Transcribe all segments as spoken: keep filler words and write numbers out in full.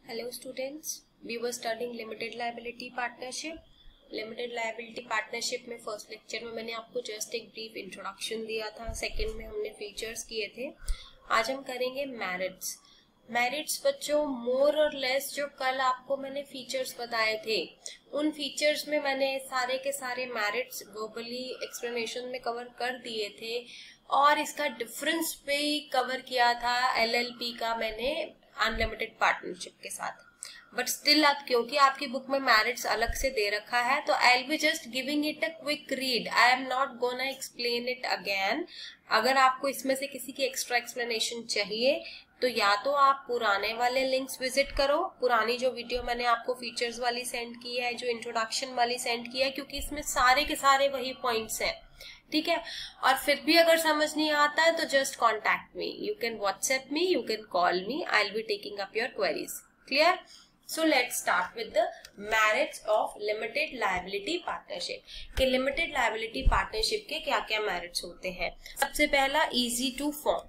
Hello students, we were studying limited liability partnership. Limited liability partnership में first lecture में मैंने आपको just एक ब्रीफ इंट्रोडक्शन दिया था, सेकंड में हमने फीचर्स किए थे. आज हम करेंगे मेरिट्स. मेरिट्स बच्चों मोर और लेस जो कल आपको मैंने फीचर्स बताए थे उन फीचर्स में मैंने सारे के सारे मेरिट्स वर्बली एक्सप्लेनेशन में कवर कर दिए थे और इसका डिफरेंस भी कवर किया था एलएलपी का मैंने अनलिमिटेड पार्टनरशिप के साथ. बट स्टिल अब क्योंकि आपकी बुक में मेरिट्स अलग से दे रखा है तो I will be just giving it a quick read. I am not gonna explain it again. अगर आपको इसमें से किसी की एक्स्ट्रा एक्सप्लेनेशन चाहिए तो या तो आप पुराने वाले लिंक्स विजिट करो, पुरानी जो वीडियो मैंने आपको फीचर्स वाली सेंड की है, जो इंट्रोडक्शन वाली सेंड की है, क्योंकि इसमें सारे के सारे वही पॉइंट्स हैं. ठीक है. और फिर भी अगर समझ नहीं आता है तो just contact me. You can WhatsApp me, you can call me. I will be taking up your queries. Clear? So let's start with the merits of limited liability partnership. कि limited liability partnership के क्या क्या merits होते हैं. सबसे पहला easy to form.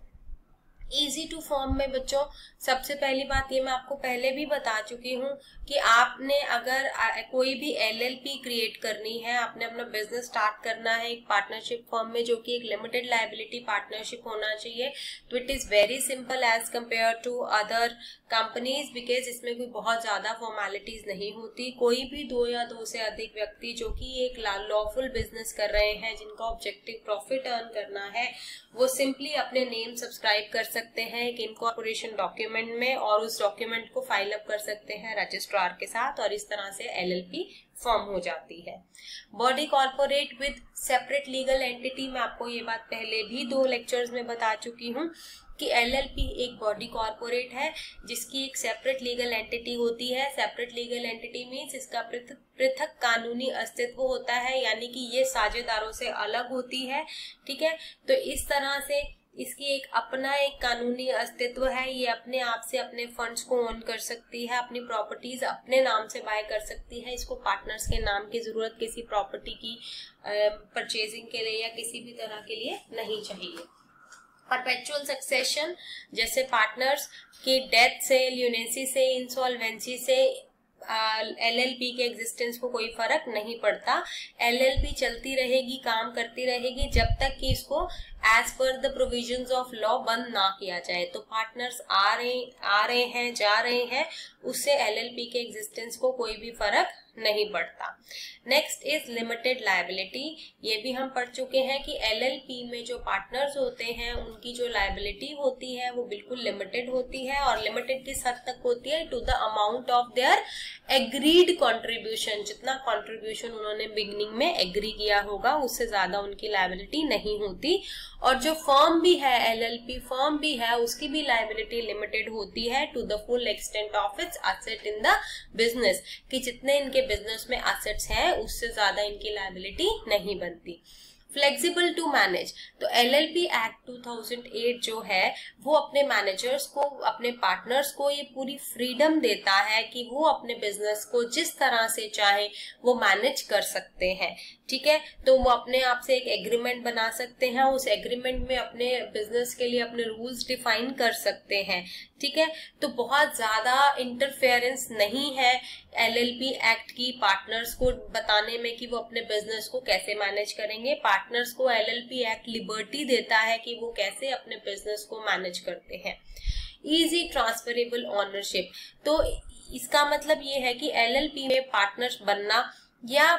Easy to form में बच्चों सबसे पहली बात ये मैं आपको पहले भी बता चुकी हूँ कि आपने अगर कोई भी एलएलपी क्रिएट करनी है, आपने अपना बिजनेस स्टार्ट करना है एक पार्टनरशिप फॉर्म में जो कि एक लिमिटेड लायबिलिटी पार्टनरशिप होना चाहिए, तो it is very simple as compare to other companies, because इसमें कोई बहुत ज्यादा फॉर्मेलिटीज नहीं होती. कोई भी दो या दो से अधिक व्यक्ति जो कि एक लॉफुल बिजनेस कर रहे हैं, जिनका ऑब्जेक्टिव प्रॉफिट अर्न करना है, वो सिंपली अपने नेम सब्सक्राइब कर सकते हैं एक इनकॉर्पोरेशन डॉक्यूमेंट में और उस डॉक्यूमेंट को फाइल अप कर सकते हैं रजिस्ट्रार के साथ और इस तरह से एलएलपी फॉर्म हो जाती है. Body corporate with separate legal entity, मैं आपको ये बात पहले भी दो लेक्चर्स में बता चुकी हूँ कि एलएलपी एक बॉडी कॉर्पोरेट है जिसकी एक सेपरेट लीगल एंटिटी होती है. सेपरेट लीगल एंटिटी मीन्स इसका पृथक पृथक कानूनी अस्तित्व होता है, यानी कि ये साझेदारों से अलग होती है. ठीक है. तो इस तरह से इसकी एक अपना एक कानूनी अस्तित्व है. ये अपने आप से अपने फंड्स को ओन कर सकती है, अपनी प्रॉपर्टीज अपने नाम से बाय कर सकती है. इसको पार्टनर्स के नाम की जरूरत किसी प्रॉपर्टी की परचेजिंग के लिए या किसी भी तरह के लिए नहीं चाहिए. परपेचुअल सक्सेशन, जैसे पार्टनर्स की डेथ से, ल्यूनेसी से, इंसॉल्वेंसी से एलएलपी के एग्जिस्टेंस को कोई फर्क नहीं पड़ता. एलएलपी चलती रहेगी, काम करती रहेगी जब तक कि इसको as per the provisions of law बंद ना किया जाए. तो पार्टनर्स आ रहे आ रहे हैं जा रहे हैं, उससे एलएलपी के एग्जिस्टेंस को कोई भी फर्क नहीं पड़ता. Next is limited liability. ये भी हम पढ़ चुके हैं कि एलएलपी में जो पार्टनर्स होते हैं उनकी जो लायबिलिटी होती है वो बिल्कुल लिमिटेड होती है. और लिमिटेड किस हद तक होती है? To the amount of their agreed contribution. जितना कंट्रीब्यूशन उन्होंने बिगिनिंग में एग्री किया होगा उससे ज्यादा उनकी लायबिलिटी नहीं होती. और जो फर्म भी है, एलएलपी फर्म भी है, उसकी भी लायबिलिटी लिमिटेड होती है to the full extent of its asset in the business, कि जितने इनके बिजनेस में एसेट्स हैं उससे ज्यादा इनकी लायबिलिटी नहीं बनती. फ्लेक्सिबल टू मैनेज, तो LLP act two thousand eight जो है वो अपने मैनेजर्स को, अपने पार्टनर्स को ये पूरी फ्रीडम देता है कि वो अपने बिजनेस को जिस तरह से चाहे वो मैनेज कर सकते हैं. ठीक है. तो वो अपने आप से एक एग्रीमेंट बना सकते हैं, उस एग्रीमेंट में अपने बिजनेस के लिए अपने रूल्स डिफाइन कर सकते हैं. ठीक है. तो बहुत ज्यादा इंटरफेरेंस नहीं है एलएलपी एक्ट की पार्टनर्स को बताने में कि वो अपने बिजनेस को कैसे मैनेज करेंगे. पार्टनर्स को एलएलपी एक्ट लिबर्टी देता है कि वो कैसे अपने बिजनेस को मैनेज करते हैं. इजी ट्रांसफरेबल ओनरशिप, तो इसका मतलब ये है कि एलएलपी में पार्टनर्स बनना या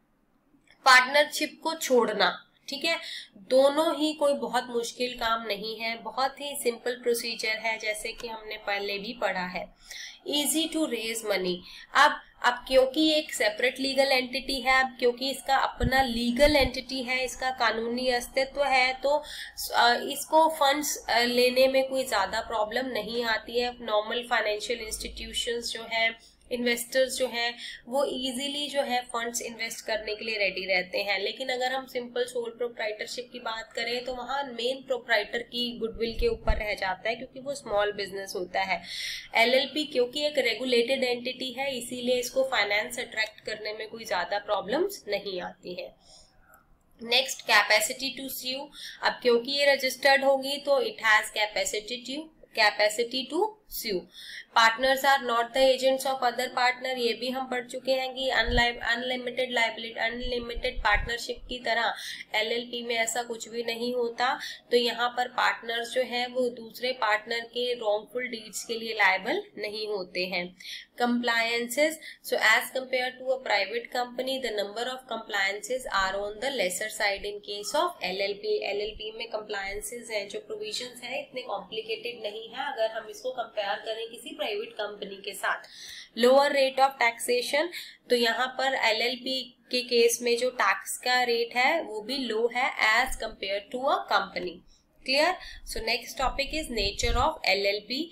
पार्टनरशिप को छोड़ना, ठीक है, दोनों ही कोई बहुत मुश्किल काम नहीं है, बहुत ही सिंपल प्रोसीजर है जैसे कि हमने पहले भी पढ़ा है. Easy to raise money. अब अब क्योंकि एक सेपरेट लीगल एंटिटी है, अब क्योंकि इसका अपना लीगल एंटिटी है, इसका कानूनी अस्तित्व है, तो इसको फंड्स लेने में कोई ज्यादा प्रॉब्लम नहीं आती है. नॉर्मल फाइनेंशियल इंस्टीट्यूशंस जो है, इन्वेस्टर्स जो हैं वो इजीली जो है फंड्स इन्वेस्ट करने के लिए रेडी रहते हैं. लेकिन अगर हम सिंपल सोल प्रोप्राइटरशिप की बात करें तो वहाँ मेन प्रोप्राइटर की गुडविल के ऊपर रह जाता है क्योंकि वो स्मॉल बिजनेस होता है. एलएलपी क्योंकि एक रेगुलेटेड एंटिटी है इसीलिए इसको फाइनेंस अट्रैक्ट करने में कोई ज्यादा प्रॉब्लम्स नहीं आती है. Next capacity to sue. अब क्योंकि ये रजिस्टर्ड होगी तो it has capacity to capacity to sue. Partners are not the agents of other partner, ये भी हम पढ़ चुके हैं कि अनलिमिटेड लाइबिलिटी अनलिमिटेड पार्टनरशिप की तरह एलएलपी में ऐसा कुछ भी नहीं होता। तो यहाँ पर पार्टनर्स जो है वो दूसरे पार्टनर के रॉन्गफुल डीड्स के लिए लायबल नहीं होते हैं। Compliances, so as compared to a private company, the number of compliances are on the lesser side in case of L L P. L L P में compliances हैं, जो provisions हैं इतने complicated नहीं है अगर हम इसको compare करें किसी private company के साथ। Lower rate of taxation, तो यहाँ पर L L P के केस में जो टैक्स का रेट है वो भी लो है as compared to a company. Clear? So next topic is nature of L L P,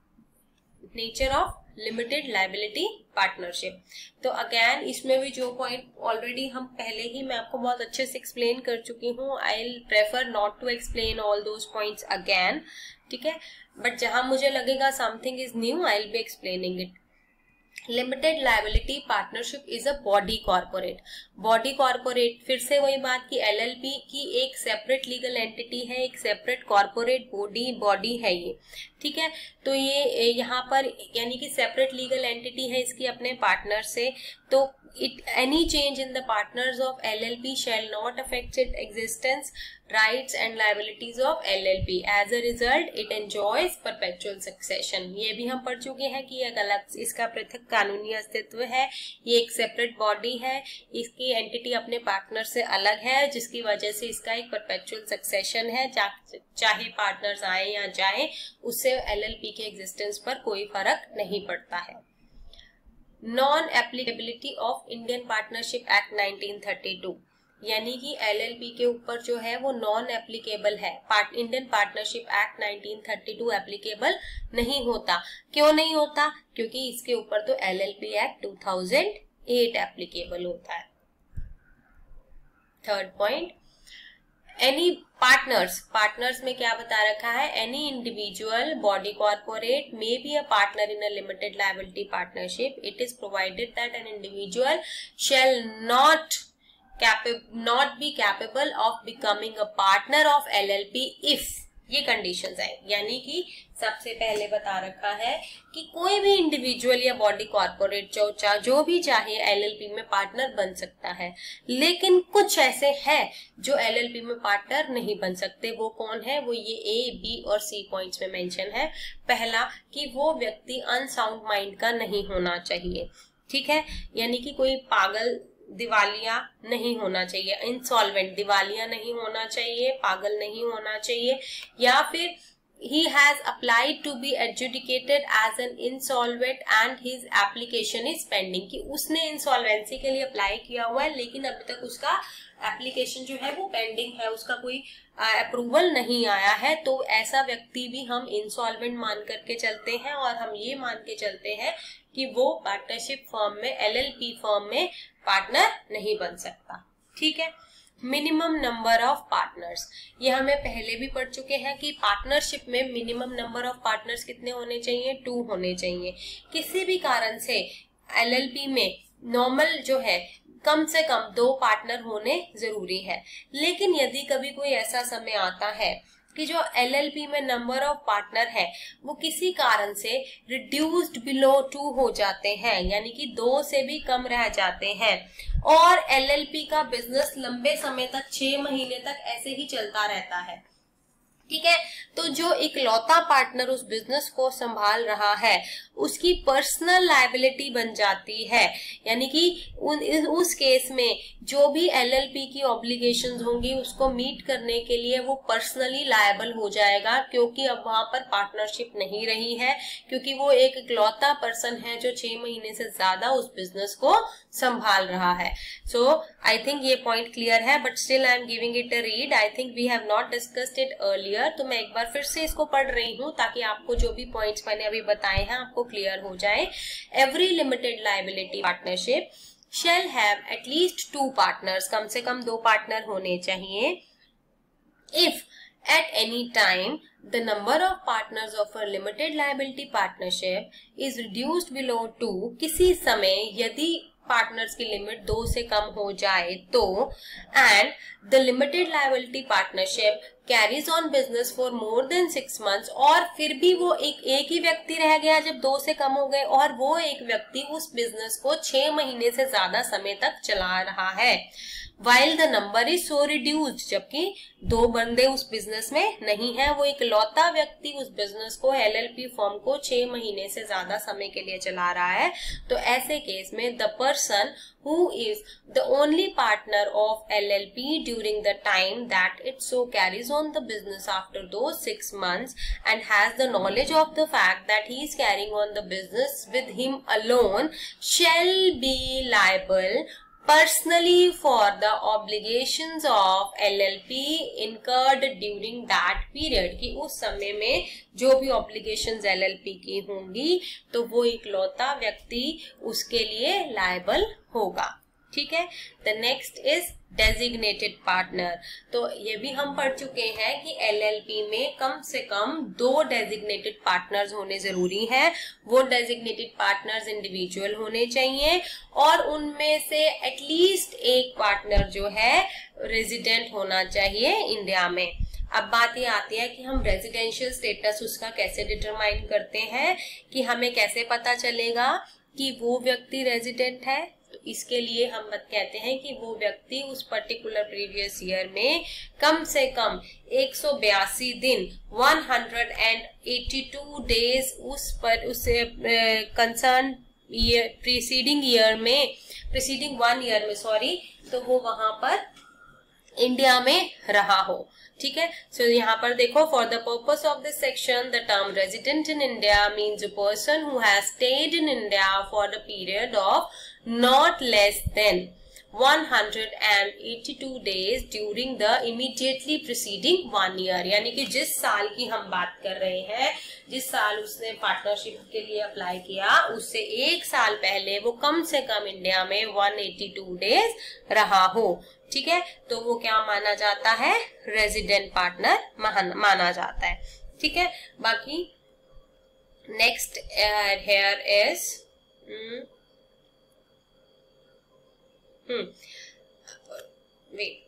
nature of limited liability partnership. तो अगेन इसमें भी जो पॉइंट ऑलरेडी हम पहले ही मैं आपको बहुत अच्छे से एक्सप्लेन कर चुकी हूँ, I will prefer not to explain all those points again, ठीक है, बट जहां मुझे लगेगा something is new I will be explaining it. Limited liability partnership is a body corporate. Body corporate फिर से वही बात कि एलएलपी की एक सेपरेट लीगल एंटिटी है, एक सेपरेट कॉर्पोरेट बॉडी बॉडी है ये, ठीक है। तो ये यहाँ पर यानी कि सेपरेट लीगल एंटिटी है इसकी अपने पार्टनर से, तो it any change in the partners of L L P shall not affect its existence, rights and liabilities of L L P. As a result, it enjoys perpetual succession. ये भी हम पढ़ चुके हैं कि एक अलग इसका पृथक कानूनी अस्तित्व है, ये एक सेपरेट बॉडी है, इसकी एंटिटी अपने पार्टनर से अलग है, जिसकी वजह से इसका एक परपेचुअल सक्सेशन है, चा, चाहे पार्टनर्स आए या जाए उससे L L P के एग्जिस्टेंस पर कोई फर्क नहीं पड़ता है। Non applicability of Indian partnership act nineteen thirty two, यानी कि एलएलपी के ऊपर जो है वो नॉन एप्लीकेबल है, part Indian partnership act nineteen thirty two applicable नहीं होता। क्यों नहीं होता? क्योंकि इसके ऊपर तो LLP act two thousand eight applicable होता है। Third point, any partners, partners में क्या बता रखा है, any individual body corporate may be a partner in a limited liability partnership, it is provided that an individual shall not not be capable of becoming a partner of LLP if, ये conditions है, यानी कि सबसे पहले बता रखा है कि कोई भी इंडिविजुअल या बॉडी कॉर्पोरेट जो चाह जो भी चाहे एलएलपी में पार्टनर बन सकता है, लेकिन कुछ ऐसे हैं जो एलएलपी में पार्टनर नहीं बन सकते। वो कौन है? वो ये ए, बी और सी पॉइंट्स में मेंशन है। पहला कि वो व्यक्ति अनसाउंड माइंड का नहीं होना चाहिए, ठीक है, यानी कि कोई पागल दिवालिया नहीं होना चाहिए, इंसॉल्वेंट दिवालिया नहीं होना चाहिए, पागल नहीं होना चाहिए, या फिर he has applied to be adjudicated as an insolvent and his application is pending, कि उसने इंसॉल्वेंसी के लिए अप्लाई किया हुआ है लेकिन अभी तक उसका एप्लीकेशन जो है वो पेंडिंग है, उसका कोई अप्रूवल नहीं आया है। तो ऐसा व्यक्ति भी हम इंसॉल्वेंट मान करके चलते हैं और हम ये मान के चलते हैं कि वो पार्टनरशिप फर्म में, एलएलपी फर्म में पार्टनर नहीं बन सकता, ठीक है। मिनिमम नंबर ऑफ पार्टनर्स, ये हमें पहले भी पढ़ चुके हैं कि पार्टनरशिप में मिनिमम नंबर ऑफ पार्टनर्स कितने होने चाहिए? टू होने चाहिए। किसी भी कारण से एलएलपी में नॉर्मल जो है कम से कम दो पार्टनर होने जरूरी है, लेकिन यदि कभी कोई ऐसा समय आता है कि जो एलएलपी में नंबर ऑफ पार्टनर है वो किसी कारण से रिड्यूस्ड बिलो टू हो जाते हैं, यानी कि दो से भी कम रह जाते हैं, और एलएलपी का बिजनेस लंबे समय तक, छह महीने तक ऐसे ही चलता रहता है, ठीक है, तो जो इकलौता पार्टनर उस बिजनेस को संभाल रहा है उसकी पर्सनल लायबिलिटी बन जाती है, यानी कि उन उस केस में जो भी एलएलपी की ऑब्लिगेशंस होंगी उसको मीट करने के लिए वो पर्सनली लायबल हो जाएगा, क्योंकि अब वहां पर पार्टनरशिप नहीं रही है, क्योंकि वो एक इकलौता पर्सन है जो छह महीने से ज्यादा उस बिजनेस को संभाल रहा है। सो आई थिंक ये पॉइंट क्लियर है, but still I am giving it a read. I think we have not discussed it earlier, तो मैं एक बार फिर से इसको पढ़ रही हूँ ताकि आपको जो भी पॉइंट्स मैंने अभी बताए हैं आपको क्लियर हो जाए। Every limited liability partnership shall have at least two partners, कम से कम दो पार्टनर होने चाहिए। If at any time the number of partners of a limited liability partnership is reduced below two, किसी समय यदि पार्टनर्स की लिमिट दो से कम हो जाए तो, and the limited liability partnership carries on business for more than six months, और फिर भी वो एक एक ही व्यक्ति रह गया जब दो से कम हो गए, और वो एक व्यक्ति उस बिजनेस को छह महीने से ज्यादा समय तक चला रहा है, while the number is so reduced, जबकि दो बंदे उस बिजनेस में नहीं है, वो एक लौता व्यक्ति उस बिजनेस को एलएलपी फर्म को छह महीने से ज्यादा समय के लिए चला रहा है, तो ऐसे केस में the person who is the only partner of L L P during the time that it so carries on the business after those six months and has the knowledge of the fact that he is carrying on the business with him alone shall be liable personally for the obligations of L L P incurred during that period, कि उस समय में जो भी obligations L L P की होंगी तो वो इकलौता व्यक्ति उसके लिए liable होगा। ठीक है। The next is designated partner. तो ये भी हम पढ़ चुके हैं कि एलएलपी में कम से कम दो डेजिग्नेटेड पार्टनर्स होने जरूरी हैं। वो डेजिग्नेटेड पार्टनर्स इंडिविजुअल होने चाहिए और उनमें से एटलीस्ट एक पार्टनर जो है रेजिडेंट होना चाहिए इंडिया में। अब बात ये आती है कि हम रेजिडेंशियल स्टेटस उसका कैसे डिटरमाइन करते हैं, कि हमें कैसे पता चलेगा कि वो व्यक्ति रेजिडेंट है। तो इसके लिए हम कहते हैं कि वो व्यक्ति उस पर्टिकुलर प्रीवियस ईयर में कम से कम एक सौ बयासी दिन एक सौ बयासी डेज उस पर उसे कंसर्न ईयर प्रीसीडिंग ईयर में प्रीसीडिंग वन ईयर में सॉरी तो वो वहां पर इंडिया में रहा हो। ठीक है। सो so, यहाँ पर देखो, for the purpose of this section the term resident in India means a person who has stayed in India for the period of not less than one hundred eighty-two days during the immediately preceding one year। यानी कि जिस साल की हम बात कर रहे हैं, जिस साल उसने पार्टनरशिप के लिए अप्लाई किया, उससे एक साल पहले वो कम से कम इंडिया में एक सौ बयासी डेज रहा हो। ठीक है। तो वो क्या माना जाता है, रेजिडेंट पार्टनर माना जाता है। ठीक है। बाकी next here is hmm wait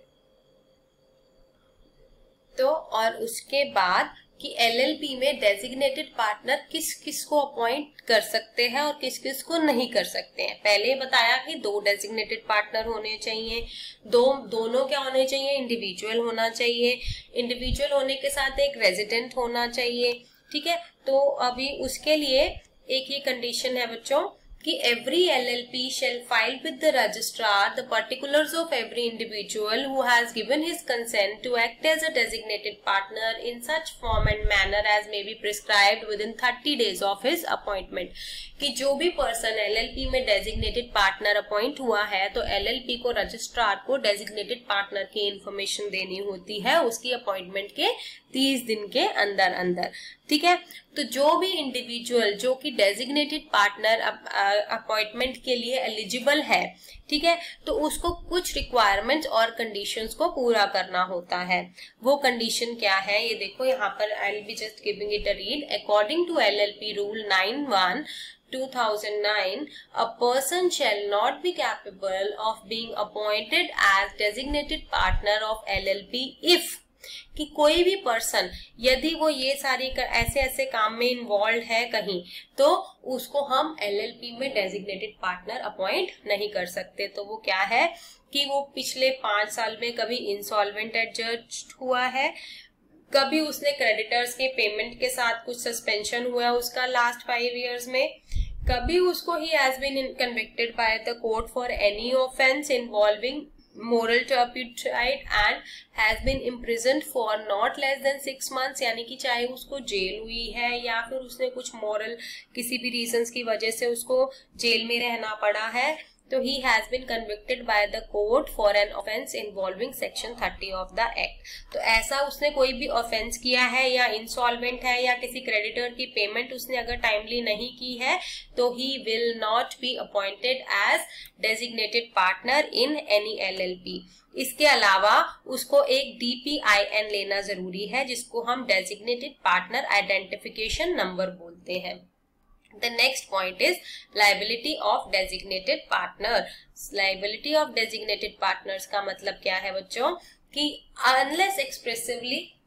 तो और उसके बाद कि एलएलपी में डेजिग्नेटेड पार्टनर किस किस को अपॉइंट कर सकते हैं और किस किस को नहीं कर सकते हैं। पहले बताया कि दो डेजिग्नेटेड पार्टनर होने चाहिए, दो दोनों क्या होने चाहिए, इंडिविजुअल होना चाहिए, इंडिविजुअल होने के साथ एक रेजिडेंट होना चाहिए। ठीक है। तो अभी उसके लिए एक ये कंडीशन है बच्चों कि every L L P shall file with the registrar the particulars of every individual who has given his consent to act as a designated partner in such form and manner as may be prescribed within thirty days of his appointment। कि जो भी person L L P में designated partner appoint हुआ है तो L L P को registrar को designated partner की इंफॉर्मेशन देनी होती है उसकी अपॉइंटमेंट के तीस दिन के अंदर अंदर। ठीक है। तो जो भी इंडिविजुअल जो कि डेजिग्नेटेड पार्टनर अपॉइंटमेंट के लिए एलिजिबल है, ठीक है, तो उसको कुछ रिक्वायरमेंट्स और कंडीशंस को पूरा करना होता है। वो कंडीशन क्या है ये देखो यहाँ पर, I will be just giving it a read. According to L L P rule nine one two thousand nine, a person shall not be capable of being appointed as designated partner of L L P if कि कोई भी person यदि वो ये सारी ऐसे ऐसे काम में इन्वॉल्व है कहीं तो उसको हम L L P में डेजिग्नेटेड पार्टनर अपॉइंट नहीं कर सकते। तो वो क्या है कि वो पिछले पांच साल में कभी इंसॉल्वेंट एडजस्ट हुआ है, कभी उसने क्रेडिटर्स के पेमेंट के साथ कुछ सस्पेंशन हुआ है उसका लास्ट फाइव इयर्स में, कभी उसको he has been convicted by the court for any offence involving moral turpitude and has been imprisoned for not less than six months। यानी कि चाहे उसको जेल हुई है या फिर उसने कुछ moral किसी भी रीजंस की वजह से उसको जेल में रहना पड़ा है, तो he has been convicted by the court for an offence involving section thirty of the act। तो ऐसा उसने कोई भी ऑफेंस किया है या इंसॉल्वेंट है या किसी क्रेडिटर की पेमेंट उसने अगर टाइमली नहीं की है तो he will not be appointed as designated partner in any L L P। इसके अलावा उसको एक D P I N लेना जरूरी है जिसको हम डेजिग्नेटेड पार्टनर आइडेंटिफिकेशन नंबर बोलते हैं। The next point is liability of designated partner। Liability of designated partners का मतलब क्या है बच्चों कि unless expressively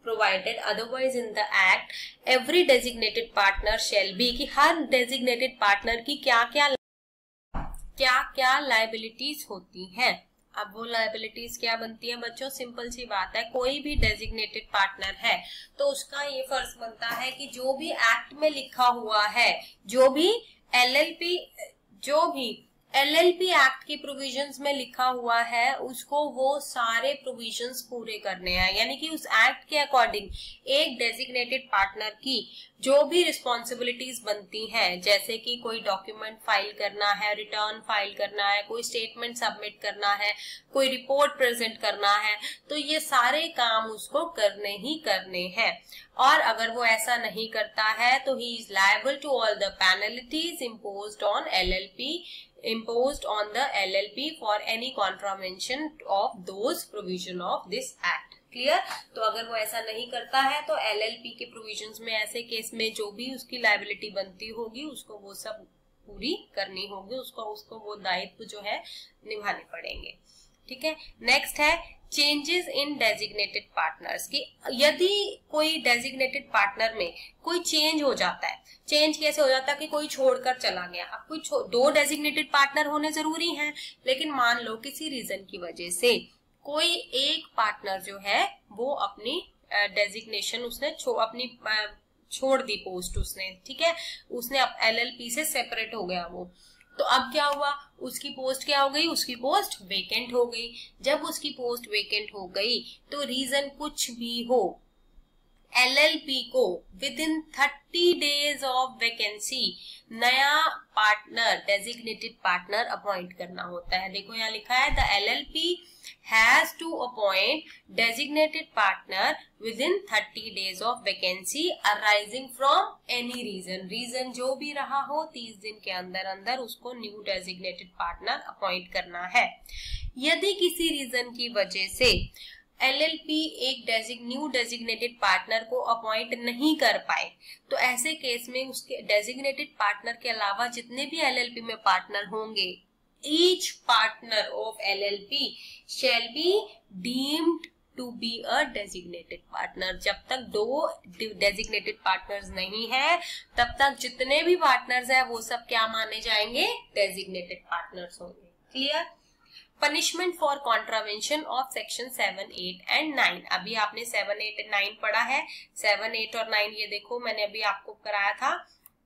provided otherwise in the act, every designated partner shall be, कि हर designated partner की क्या क्या क्या क्या liabilities होती हैं। अब वो liabilities क्या बनती है बच्चों, सिंपल सी बात है, कोई भी designated partner है तो उसका ये फर्ज बनता है कि जो भी एक्ट में लिखा हुआ है, जो भी एलएलपी जो भी एलएलपी एक्ट की प्रोविजंस में लिखा हुआ है उसको वो सारे प्रोविजंस पूरे करने हैं। यानी कि उस एक्ट के अकॉर्डिंग एक डेजिग्नेटेड पार्टनर की जो भी रिस्पॉन्सिबिलिटीज बनती हैं, जैसे कि कोई डॉक्यूमेंट फाइल करना है, रिटर्न फाइल करना है, कोई स्टेटमेंट सबमिट करना है, कोई रिपोर्ट प्रेजेंट करना है, तो ये सारे काम उसको करने ही करने हैं। और अगर वो ऐसा नहीं करता है तो he is liable to all the penalties imposed on LLP imposed on the L L P for any contravention of those provision of this act. Clear? तो अगर वो ऐसा नहीं करता है तो L L P के प्रोविजंस में ऐसे केस में जो भी उसकी लायबिलिटी बनती होगी उसको वो सब पूरी करनी होगी, उसको उसको वो दायित्व जो है निभाने पड़ेंगे। ठीक है, नेक्स्ट है चेंजेस इन डेजिग्नेटेड पार्टनर्स की। यदि कोई डेजिग्नेटेड पार्टनर में कोई चेंज हो जाता है, चेंज कैसे हो जाता है कि कोई छोड़कर चला गया। अब कोई दो डेजिग्नेटेड पार्टनर होने जरूरी हैं, लेकिन मान लो किसी रीजन की वजह से कोई एक पार्टनर जो है वो अपनी डेजिग्नेशन उसने छो, अपनी छोड़ दी पोस्ट उसने, ठीक है, उसने अब एलएलपी से सेपरेट हो गया वो, तो अब क्या हुआ, उसकी पोस्ट क्या हो गई, उसकी पोस्ट वेकेंट हो गई। जब उसकी पोस्ट वेकेंट हो गई तो रीजन कुछ भी हो, एलएलपी को within thirty days of vacancy नया पार्टनर डेजिग्नेटेड पार्टनर अपॉइंट करना होता है। देखो यहाँ लिखा है the LLP has to appoint designated partner within thirty days of vacancy arising from any reason. reason जो भी रहा हो तीस दिन के अंदर अंदर उसको न्यू डेजिग्नेटेड पार्टनर अपॉइंट करना है। यदि किसी रीजन की वजह से एलएलपी एक डेजिग न्यू डेजिग्नेटेड पार्टनर को अपॉइंट नहीं कर पाए तो ऐसे केस में उसके डेजिग्नेटेड पार्टनर के अलावा जितने भी एलएलपी में पार्टनर होंगे, each partner of L L P shall be deemed to be a designated partner. जब तक दो designated partners नहीं है तब तक जितने भी partners हैं वो सब क्या माने जाएंगे, designated partners होंगे। क्लियर? Punishment for contravention of section seven eight and nine. अभी आपने सेवन एट एंड नाइन पढ़ा है। सेवन एट और नाइन ये देखो मैंने अभी आपको कराया था।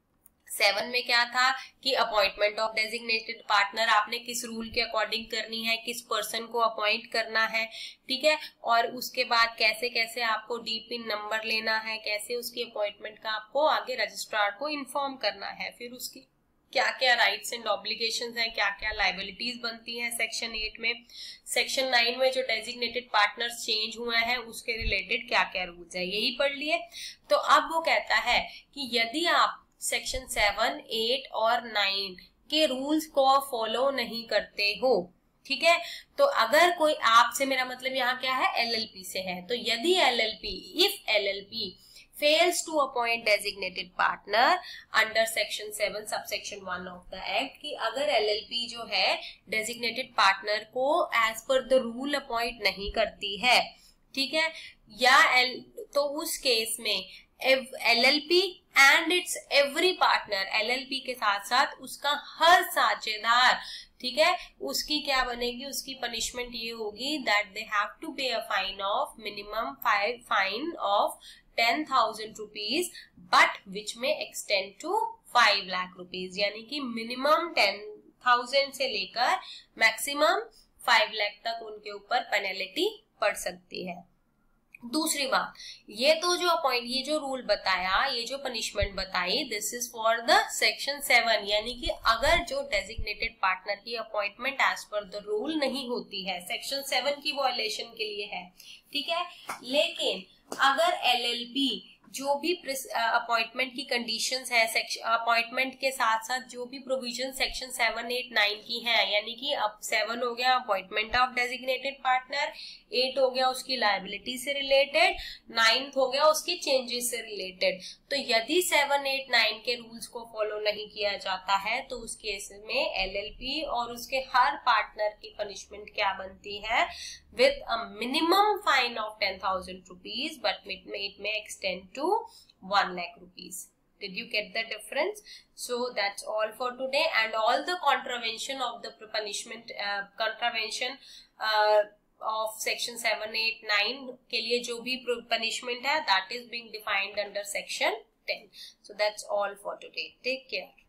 सेवन में क्या था कि अपॉइंटमेंट ऑफ डेजिग्नेटेड पार्टनर आपने किस रूल के अकॉर्डिंग करनी है, किस पर्सन को अपॉइंट करना है, ठीक है, और उसके बाद कैसे कैसे आपको डी पिन नंबर लेना है, कैसे उसकी अपॉइंटमेंट का आपको आगे रजिस्ट्रार को इन्फॉर्म करना है, फिर उसकी क्या क्या राइट्स एंड ऑब्लिगेशंस हैं, क्या क्या लाइबिलिटीज बनती हैं सेक्शन एट में। सेक्शन नाइन में जो डेजिग्नेटेड पार्टनर्स चेंज हुए हैं उसके रिलेटेड क्या क्या रूल्स है यही पढ़ लिए। तो अब वो कहता है कि यदि आप सेक्शन सेवन एट और नाइन के रूल्स को फॉलो नहीं करते हो, ठीक है, तो अगर कोई आपसे, मेरा मतलब यहाँ क्या है, एलएलपी से है, तो यदि LLP if LLP fails to appoint designated partner under section seven subsection one of the act, कि अगर एलएलपी जो है designated partner को as per the rule appoint नहीं करती है, ठीक है, या एल तो उस केस में LLP and its every partner, LLP के साथ साथ उसका हर साझेदार, ठीक है, उसकी क्या बनेगी, उसकी पनिशमेंट ये होगी that they have to pay a fine of minimum five fine of ten thousand rupees but which may extend to five lakh rupees, यानी कि मिनिमम टेन थाउजेंड से लेकर मैक्सिमम फाइव लाख तक उनके ऊपर पेनल्टी पड़ सकती है। दूसरी बात, ये तो जो अपॉइंट ये जो रूल बताया, ये जो पनिशमेंट बताई, this is for the section seven, यानी कि अगर जो डेजिग्नेटेड पार्टनर की appointment as per the rule नहीं होती है, सेक्शन सेवन की वॉयलेशन के लिए है, ठीक है, लेकिन अगर एलएलपी जो भी अपॉइंटमेंट की कंडीशंस है, अपॉइंटमेंट के साथ साथ जो भी provision section seven eight nine की है, यानी कि अब सेवन हो गया appointment of designated partner, eight हो गया उसकी लायबिलिटी से रिलेटेड, नाइन्थ हो गया उसकी चेंजेस से रिलेटेड। तो यदि सेवन एट नाइन के रूल्स को फॉलो नहीं किया जाता है तो उस केस में एलएलपी और उसके हर पार्टनर की पनिशमेंट क्या बनती है, with a minimum fine of ten thousand rupees, but it may, it may extend to one lakh rupees. Did you get the difference? So that's all for today, and all the contravention of the punishment, uh, contravention uh, of section seven eight nine के लिए जो भी punishment है, that is being defined under section ten. So that's all for today. Take care.